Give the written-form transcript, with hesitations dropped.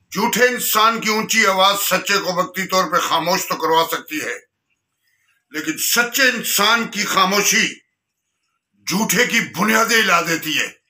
झूठे इंसान की ऊंची आवाज सच्चे को वक्ती तौर पे खामोश तो करवा सकती है, लेकिन सच्चे इंसान की खामोशी झूठे की बुनियादें हिला देती है।